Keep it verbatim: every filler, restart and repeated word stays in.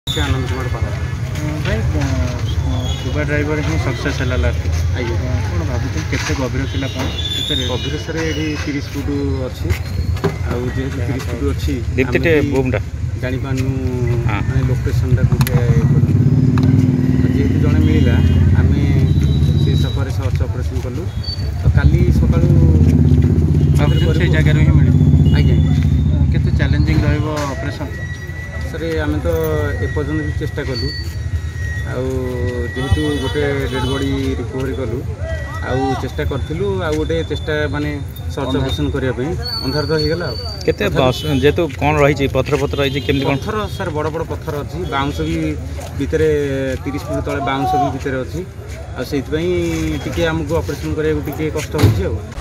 से आनंद कुमार पाला भाई स्कूबा ड्राइवर ही सक्सेस है लास्ट आज्ञा कौन भावुँ केते गभीर थिला पानी केते गभीर सर ये तीस फुट अच्छी आउ जेहेतु तीस फुट अच्छी दीप्तिटे बूमटा जानी पानु माने लोकेशन टा कोठे जेहेतु जने मिलला आमे से सफर सर्च ऑपरेशन कलु तो काली सकाळु से जगह ही मिली आज्ञा केते चैलेंजिंग रहइबो ऑपरेशन सर आम तो एपर्तन भी चेष्टा कलु आउ जेहेतु गोटे डेड बॉडी रिकवरी कलु आउ चेष्टा करूँ आउ गोटे चेष्टा माने सर्च ऑपरेशन करने अंधार तो होगा केते जेहेतु कौन रही पथर पथर रही केमती पत्थर सर बड़ बड़ पत्थर अच्छी बाउंस भी भितर तीस फुट तले बाउंस भी भितर अच्छी आमको ऑपरेशन करने कष्ट हो।